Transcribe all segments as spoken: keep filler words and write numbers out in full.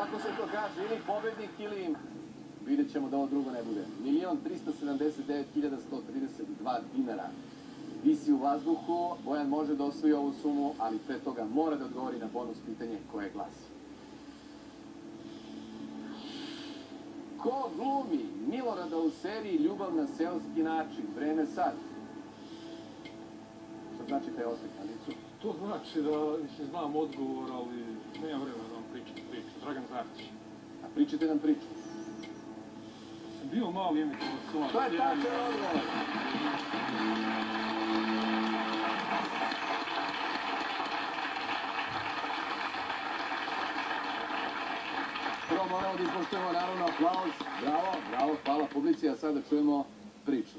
Tako se to kaže, ili pobednik, ili vidjet ćemo da ovo drugo ne bude. Milion trista sedamdeset devet hiljada sto trideset dva dinara. Visi u vazduhu, Bojan može da osvoji ovu sumu, ali pre toga mora da odgovori na bonus pitanje koje glasi. Ko glumi Milorada u seriji Ljubav na seoski način? Vreme sad. Što znači taj oslik na licu? To znači da mislim, znam odgovor, ali nemam vremena da vam pričam priču. Dragan Zarić. A pričajte nam priču. Sam bio mali emitovac. To je tačan odgovor. Prvo moramo da ispoštujemo naravno aplauz. Bravo, bravo, hvala publici, a sada čujemo priču.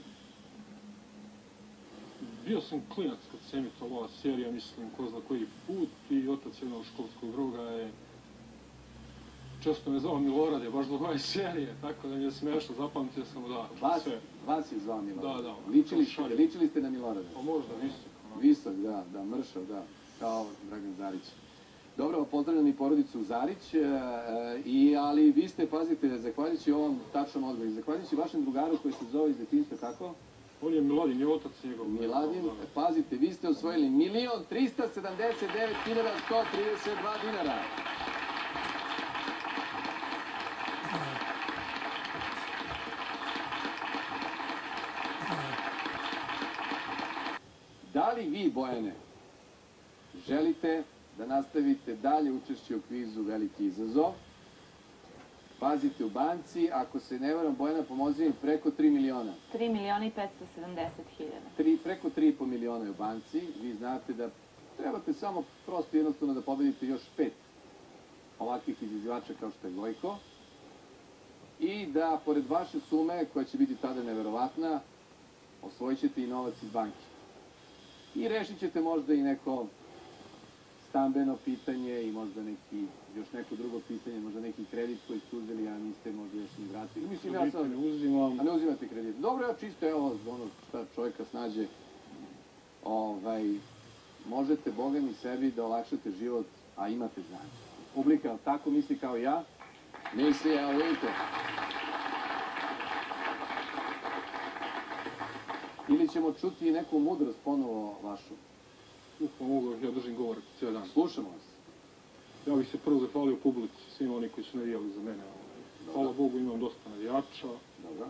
Bio sam klinac kad se emitovala serija, mislim, ko zna koji put, i otac jednog školskog druga je često me zvao Milorade, baš do ove serije, tako da mi je smešno, zapamtio sam da Vas, sve. vas je zvao Milorade. Da, da. Ličili ste, ličili ste na Milorade? Pa možda visok. Visok, da, da, mršav, da, kao Dragan Zarić. Dobro, pozdravljam i porodicu Zarić, e, i, ali vi ste, pazite, zahvaljujući ovom tačnom odgovoru, zahvaljujući vašem drugaru koji se zove iz detinjstva, kako? On je Miladin, je otac njegov. Miladin, pazite, vi ste osvojili milion trista sedamdeset devet hiljada sto trideset dva dinara. Da li vi, Bojane, želite da nastavite dalje učešće u kvizu Veliki izazov? Pazite, u banci, ako se ne varam, Bojana, pomozi mi, preko tri miliona. tri miliona i petsto sedamdeset hiljada. Tri, preko tri i po miliona je u banci. Vi znate da trebate samo prosto jednostavno da pobedite još pet ovakvih izazivača kao što je Gojko. I da, pored vaše sume, koja će biti tada neverovatna, osvojit ćete i novac iz banke. I rešit ćete možda i neko stambeno pitanje i možda neki, još neko drugo pitanje, možda neki kredit koji ste uzeli, a niste možda još ni vratili. Mislim, ja sad ne uzimam. A ne uzimate kredit. Dobro, ja čisto, evo, ono šta čovjeka snađe, ovaj, možete, Boga mi, sebi da olakšate život, a imate znanje. Publika tako misli kao ja, misli, evo, vidite. Ili ćemo čuti i neku mudrost ponovo vašu. Pa mogu, ja držim govor cijel dan. Slušamo vas. Ja bih se prvo zahvalio publici, svima oni koji su navijali za mene. Hvala Bogu, imam dosta navijača. Dobro.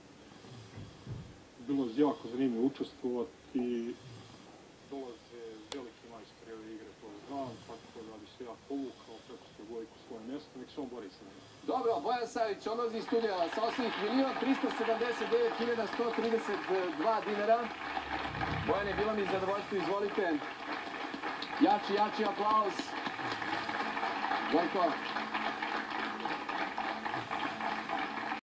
Bilo je jako zanimljivo učestvovati. Dolaze veliki majstori ove igre, to znam, tako da bi se ja povukao, prepustio Gojku svoje mjesto, nek se on bori sa mene. Dobro, Bojan Savić odlazi iz studija sa osnovnih milion trista sedamdeset devet hiljada sto trideset dva dinara. Bojane, bilo mi zadovoljstvo, izvolite. Jači, jači aplauz. Gojko.